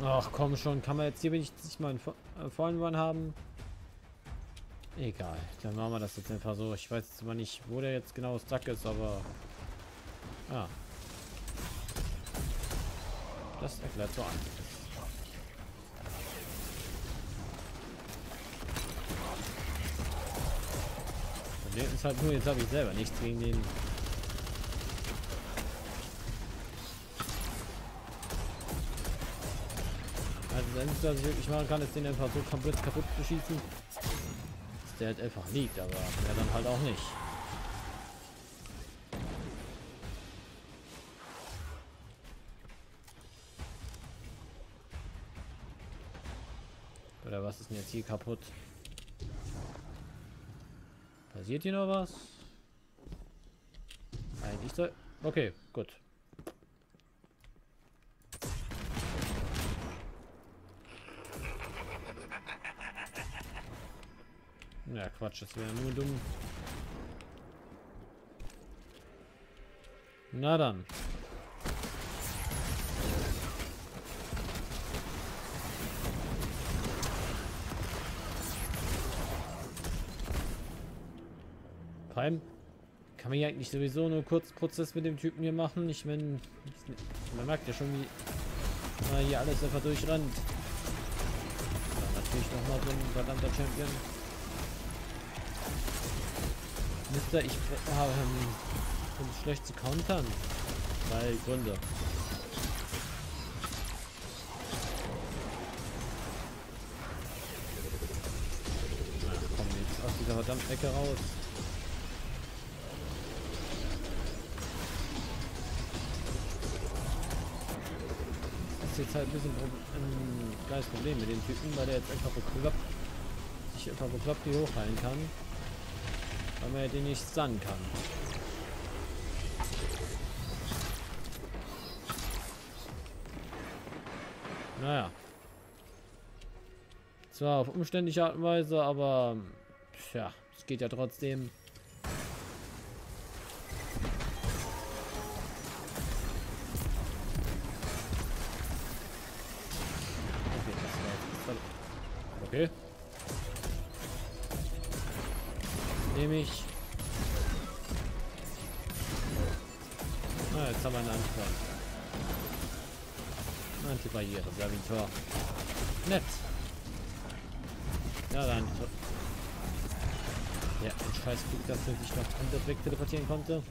Ach komm schon, kann man jetzt hier wenigstens mal einen Vorhinweis haben? Egal, dann machen wir das jetzt einfach so. Ich weiß jetzt immer nicht, wo der jetzt genau stuck ist, aber... Ah. Das erklärt so einiges. Problem ist halt nur, jetzt habe ich selber nichts gegen den... Also das Einzige, was ich wirklich machen kann, ist den einfach so komplett kaputt zu schießen, dass der halt einfach liegt, aber ja, dann halt auch nicht. Oder was ist denn jetzt hier kaputt? Passiert hier noch was? Eigentlich soll... Okay, gut. Ja, Quatsch, das wäre nur dumm. Na dann. Vor allem kann man ja eigentlich sowieso nur kurz Prozess mit dem Typen hier machen. Ich meine, man merkt ja schon, wie man hier alles einfach durchrennt. Ja, natürlich nochmal so ein verdammter Champion. Müsste ich schlecht zu countern. Weil Gründe. Na, komm jetzt aus dieser verdammten Ecke raus. Das ist jetzt halt ein bisschen ein kleines Problem mit dem Typen, weil der jetzt einfach bekloppt, sich einfach bekloppt hier hochheilen kann. Weil man ja den nicht stunnen kann. Naja. Zwar auf umständliche Art und Weise, aber ja, es geht ja trotzdem. Okay, das war jetzt... Okay. Nehme ich. Ah, jetzt haben wir einen Antibarriere, Servitor. Nett. Ja, dann. Ja, ein Scheißflug, dass er sich noch komplett weg teleportieren konnte.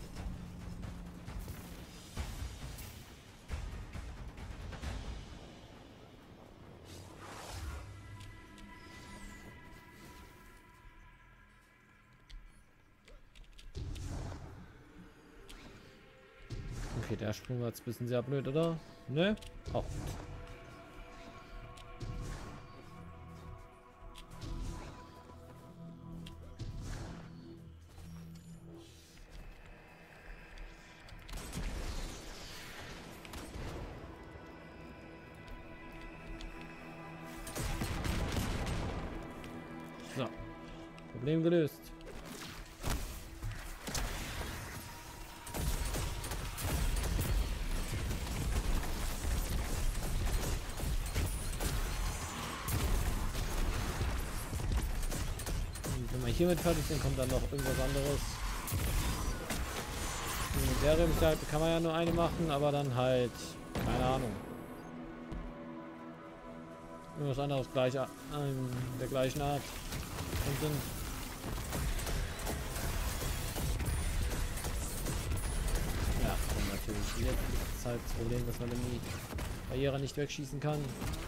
Okay, der Sprung war jetzt ein bisschen sehr blöd, oder? Ne? Auch gut. So. Problem gelöst. Wenn wir hiermit fertig sind, kommt dann noch irgendwas anderes. In der Rimzeit kann man ja nur eine machen, aber dann halt, keine Ahnung. Irgendwas anderes der gleichen Art. Und sind ja, und natürlich jetzt ist halt das Problem, dass man die Barriere nicht wegschießen kann.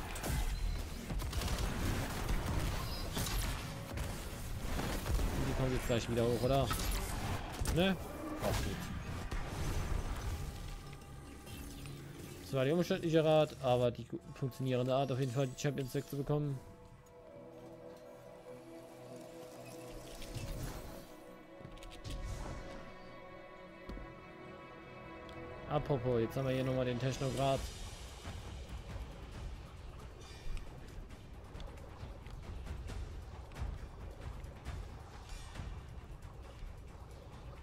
Kommt jetzt gleich wieder hoch, oder? Ne? Auch gut. Das war die umständliche Art, aber die funktionierende Art, auf jeden Fall die Champions League zu bekommen. Apropos, jetzt haben wir hier nochmal den Technograd.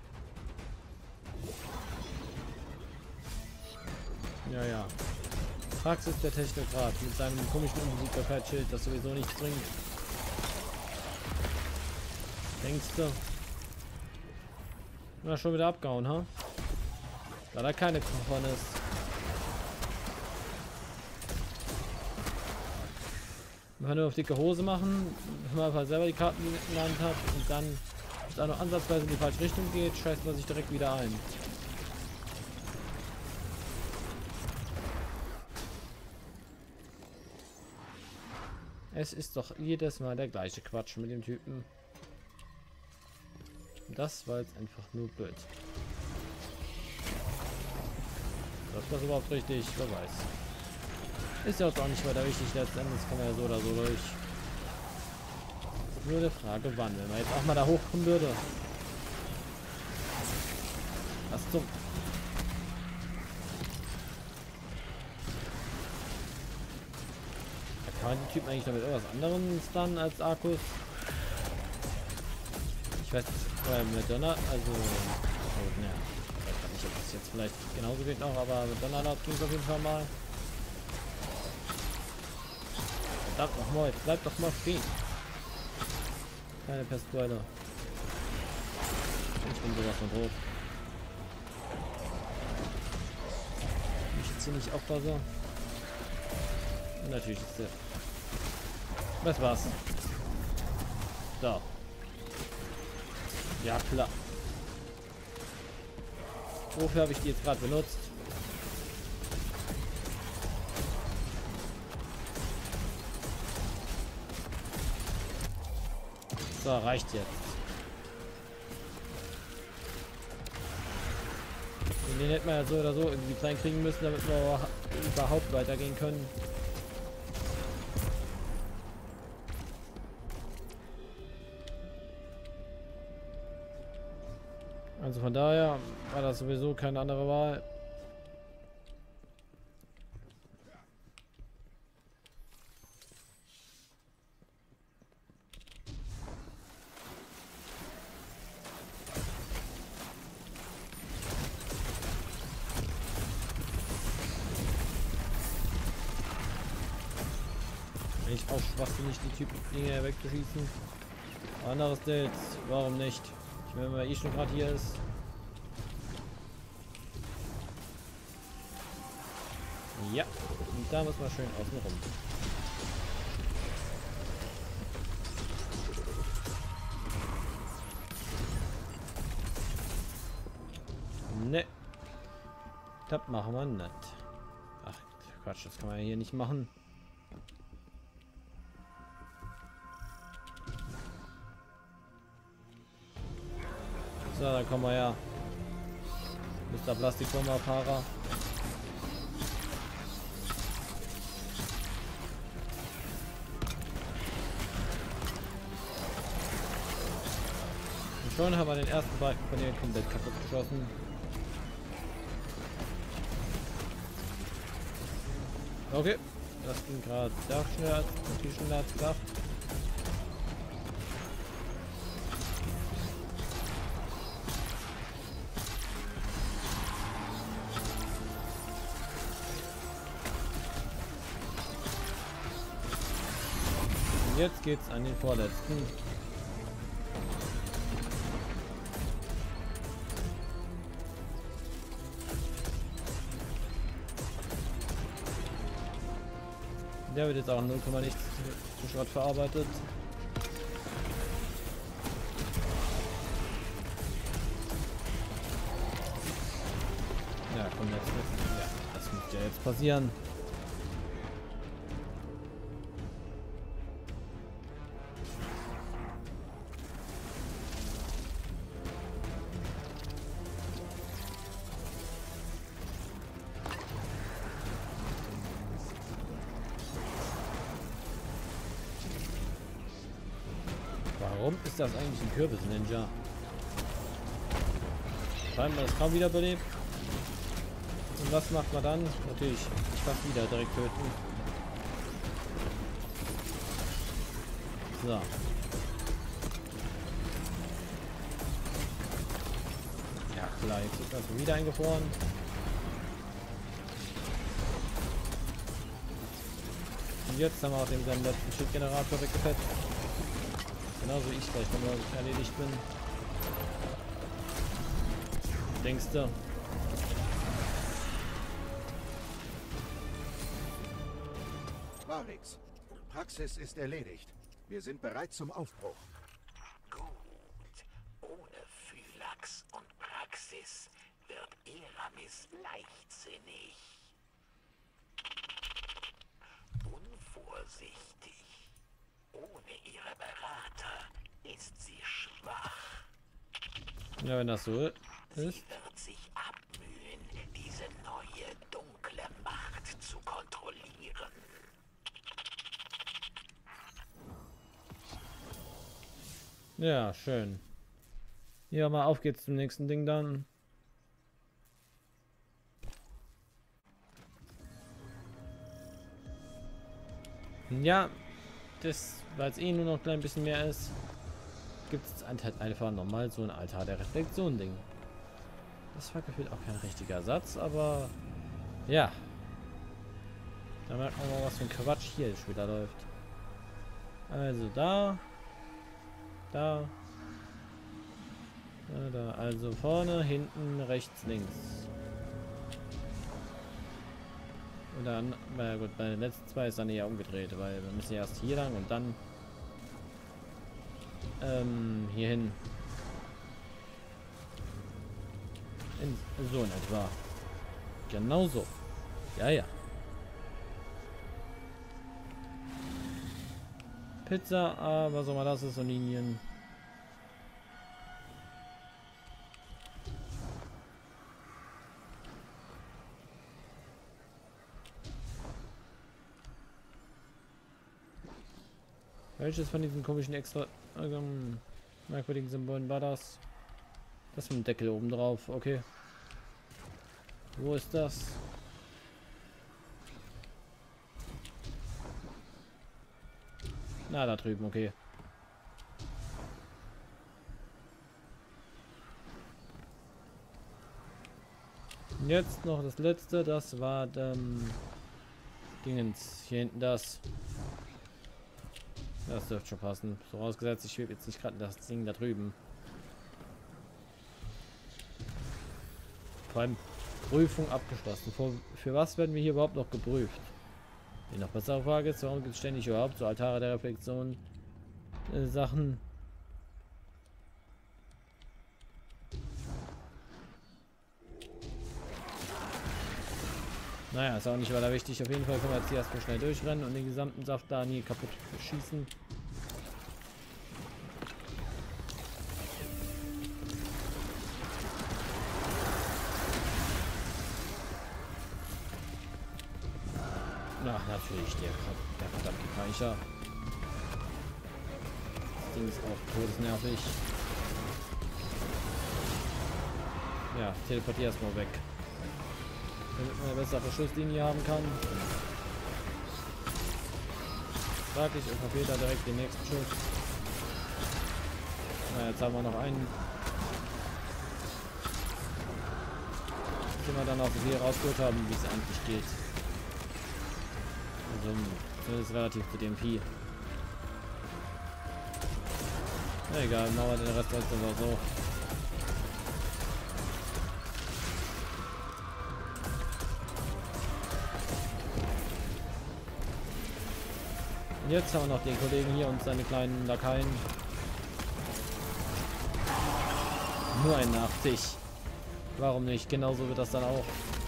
Ja, ja. Praxis der Technokrat mit seinem komischen Unbesiegbarkeitsschild, das sowieso nichts bringt. Denkst du? Na, schon wieder abgehauen, ha? Da da keine Kochern ist. Einfach nur auf dicke Hose machen, wenn man einfach selber die Karten in der Hand hat und dann, wenn es auch noch ansatzweise in die falsche Richtung geht, scheißt man sich direkt wieder ein. Es ist doch jedes Mal der gleiche Quatsch mit dem Typen. Das war jetzt einfach nur blöd. Das war überhaupt richtig, wer weiß. Ist ja auch nicht weiter wichtig, letztendlich kommen wir ja so oder so durch. Nur eine Frage, wann, wenn man jetzt auch mal da hochkommen würde. Was zum... Da kann man die Typen eigentlich noch mit irgendwas anderem stunnen als Arcus. Ich weiß nicht, mit Donner, also... Oh, ne, ich weiß gar nicht, ob das jetzt vielleicht genauso geht noch, aber mit Donner ging es auf jeden Fall mal. Verdammt nochmal, jetzt bleibt doch mal stehen. Keine Pestbeule. Ich bin sowas von rot. Ich jetzt hier nicht aufpasse. Und natürlich ist der. Was war's? So. Ja klar. Wofür habe ich die jetzt gerade benutzt? So, reicht jetzt. Den hätten wir ja so oder so irgendwie klein kriegen müssen, damit wir überhaupt weitergehen können. Also von daher war das sowieso keine andere Wahl. Ich auch schwachsinnig die Typen Dinge wegzuschießen. Anderes Date, warum nicht? Ich meine, wenn man schon gerade hier ist. Ja, und da muss man schön außen rum. Ne. Das machen wir nicht. Ach Quatsch, das kann man ja hier nicht machen. So, dann kommen wir ja. Mr. Plastikbomberfahrer. Und schon haben wir den ersten Balken von ihr komplett kaputt geschossen. Okay, das ging gerade doch schneller als gedacht. Jetzt geht's an den vorletzten. Der wird jetzt auch 0, nichts zu Schrott verarbeitet. Ja, komm jetzt. Ja, das muss ja jetzt passieren. Warum ist das eigentlich ein Kürbis-Ninja? Scheinbar das kaum wiederbelebt. Und was macht man dann? Natürlich, ich fast wieder direkt töten. So. Ja klar, jetzt ist das wieder eingefroren. Jetzt haben wir auch den seinen letzten Schildgenerator weggefetzt. Genauso wie ich gleich, wenn ich erledigt bin. Denkst du? Varix, Praxis ist erledigt. Wir sind bereit zum Aufbruch. Gut. Ohne Phylax und Praxis wird Eramis leichtsinnig. Unvorsichtig. Ohne ihre Berater ist sie schwach. Ja, wenn das so ist. Sie wird sich abmühen, diese neue dunkle Macht zu kontrollieren. Ja, schön. Ja, mal auf geht's zum nächsten Ding dann. Ja, das, weil es eh nur noch ein klein bisschen mehr ist, gibt es halt einfach nochmal so ein Altar der Reflexion-Ding. Das war gefühlt auch kein richtiger Ersatz, aber ja. Da merkt man mal, was für ein Quatsch hier schon wieder läuft. Also da. Da. Da. Also vorne, hinten, rechts, links. Und dann, na gut, bei den letzten zwei ist dann eher umgedreht, weil wir müssen erst hier lang und dann hier hin. So in etwa. Genau so. Ja, ja. Pizza, was auch immer das ist, so Linien. Welches von diesen komischen extra merkwürdigen Symbolen war das? Das mit dem Deckel oben drauf, okay. Wo ist das? Na, da drüben, okay. Jetzt noch das letzte, das war Dingens. Hier hinten das. Das dürfte schon passen. Vorausgesetzt, ich schwebe jetzt nicht gerade das Ding da drüben. Vor allem Prüfung abgeschlossen. Für was werden wir hier überhaupt noch geprüft? Die noch bessere Frage ist, warum gibt es ständig überhaupt so Altare der Reflexion Sachen? Naja, ist auch nicht weiter wichtig. Auf jeden Fall können wir jetzt hier erstmal schnell durchrennen und den gesamten Saft da nie kaputt schießen. Ach, natürlich, der verdammte Kreischer. Das Ding ist auch todesnervig. Ja, teleportier erstmal weg. Damit man eine bessere Schusslinie haben kann. Sag ich und verfehlt da direkt den nächsten Schuss. Na, jetzt haben wir noch einen. Den wir dann auch hier rausgeholt haben, wie es eigentlich geht. Also zumindest relativ zu dem Vieh. Na egal, machen wir den Rest jetzt aber so. Und jetzt haben wir noch den Kollegen hier und seine kleinen Lakaien. Nur ein Nachtig. Warum nicht? Genauso wird das dann auch.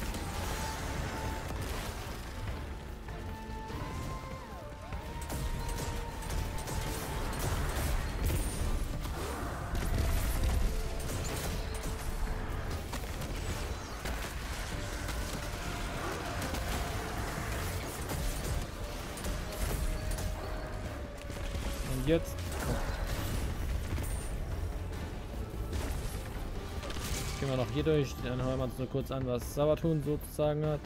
Und jetzt gehen wir noch hier durch, dann hören wir uns nur kurz an, was Sabaton sozusagen hat.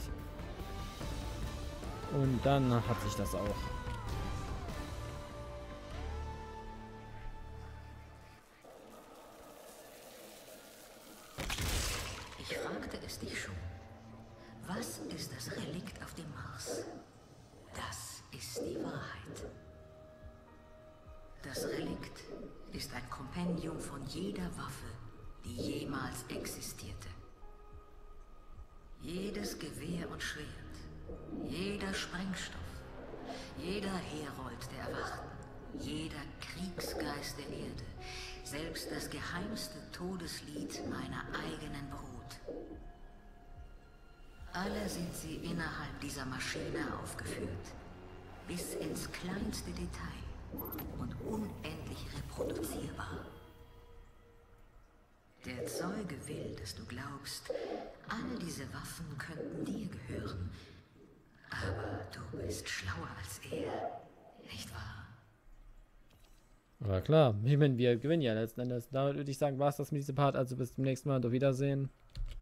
Und dann hat sich das auch. Ich fragte es dich schon. Was ist das Relikt auf dem Mars? Das ist die Museum von jeder Waffe, die jemals existierte. Jedes Gewehr und Schwert, jeder Sprengstoff, jeder Herold der Erwachten, jeder Kriegsgeist der Erde, selbst das geheimste Todeslied meiner eigenen Brut. Alle sind sie innerhalb dieser Maschine aufgeführt, bis ins kleinste Detail und unendlich reproduzierbar. Der Zeuge will, dass du glaubst, alle diese Waffen könnten dir gehören. Aber du bist schlauer als er, nicht wahr? Aber klar, ich meine, wir gewinnen ja letzten Endes. Damit würde ich sagen, war es das mit diesem Part. Also bis zum nächsten Mal und auf Wiedersehen.